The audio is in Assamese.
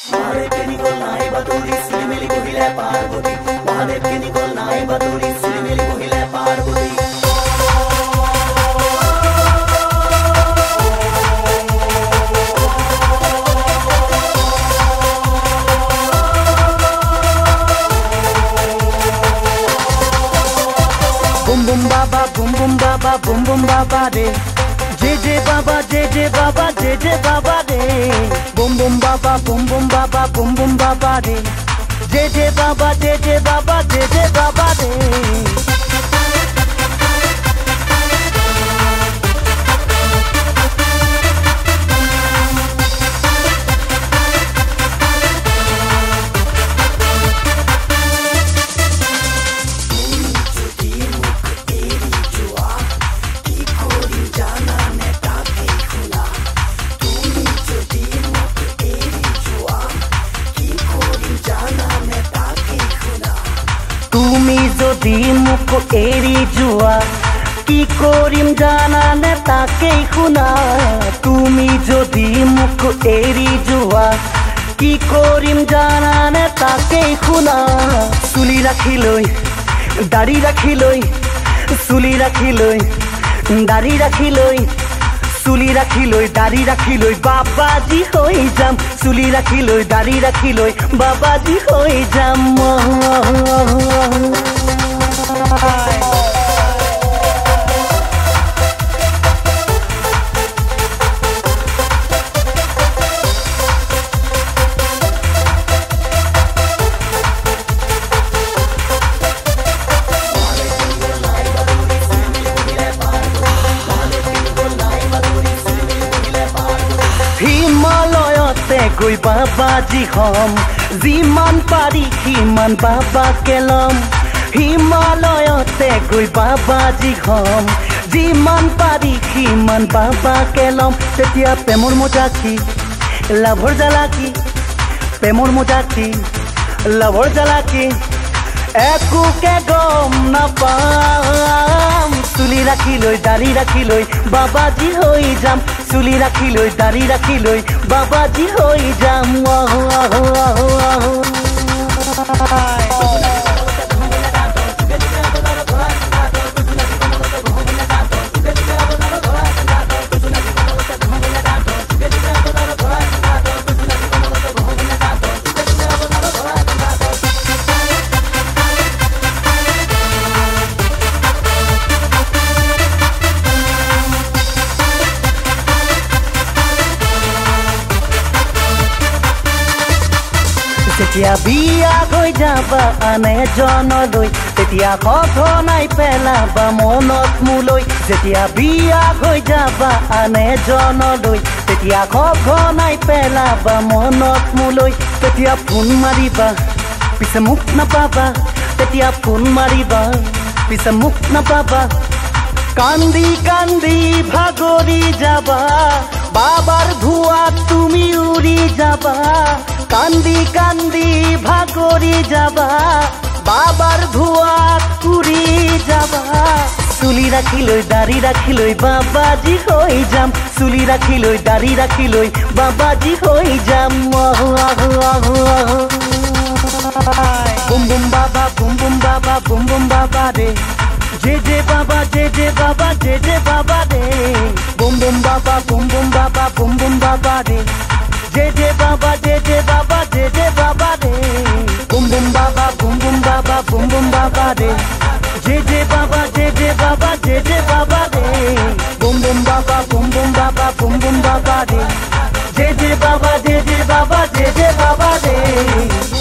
महादेव के निकोल नाय बतोरी सिलिमिली कोहिला पार्वती महादेव के निकोल नाय बतोरी सिलिमिली कोहिला Parvati bum bum baba bum bum baba re जे बाबा जे बाबा जे बाबा रे bum bum baba bum bum baba रे जे बाबा जे बाबा जे बाबा रे তুমি যদি মুখ এৰি যোৱা কি কৰিম জানানে তাকেই শুনা তুমি যদি মুখ এৰি যোৱা কি কৰিম জানানে তাকেই শুনা চুলি ৰাখি লৈ দাড়ি ৰাখি লৈ চুলি ৰাখি লৈ দাড়ি ৰাখি লৈ চুলি ৰাখি লৈ দাড়ি ৰাখি লৈ বাবাজি হৈ যাম চুলি ৰাখি লৈ দাড়ি ৰাখি লৈ বাবাজি হৈ যাম হিমালয়তে গৈ বাবাজি হম যিমান পাৰি সিমান বাবাকে লম হিমালয়তে গৈ বাবাজি হম যিমান পাৰি সিমান বাবাকে লম তেতিয়া প্ৰেমৰ মজা কি লাভৰ জ্বালা কি প্ৰেমৰ মজা কি লাভৰ জ্বালা কি একোকে গম নাপাম চুলি ৰাখি লৈ দাড়ি ৰাখি লৈ বাবাজি হৈ যাম চুলি ৰাখি লৈ দাড়ি ৰাখি লৈ বাবাজি হৈ যাম যেতিয়া বিয়া হৈ যাবা আনে জনলৈ তেতিয়া সঘনাই পেলাবা মনত মোলৈ যেতিয়া বিয়া হৈ যাবা আনে জনলৈ তেতিয়া সঘনাই পেলাবা মনত মোলৈ তেতিয়া ফোন মাৰিবা পিছে মোক নাপাবা তেতিয়া ফোন মাৰিবা পিছে মোক নাপাবা কান্দি কান্দি ভাগৰি যাবা বাবার ধোঁয়া তুমি উড়ি যাবা কান্দি কান্দি ভাগৰি যাবা বাবার ধোঁয়া উড়ি যাবা চুলি ৰাখি লৈ দাড়ি ৰাখি লৈ বাবাজি হৈ যাম চুলি ৰাখি লৈ দাড়ি ৰাখি লৈ বাবাজি হৈ যাম বুম বুম বাবা বুম বুম বাবা বুম বুম বাবা রে जे बाबा जे बाबा जे बाबा रे बुम बुम बाबा बुम बुम बाबा बुम बुम बाबा रे जे बाबा जे बाबा जे बाबा रे बुम बुम बाबा बुम बुम बाबा बुम बुम बाबा रे जे बाबा जे बाबा जे बाबा रे बुम बुम बाबा बुम बुम बाबा बुम बुम बाबा रे जे बाबा जे बाबा जे बाबा रे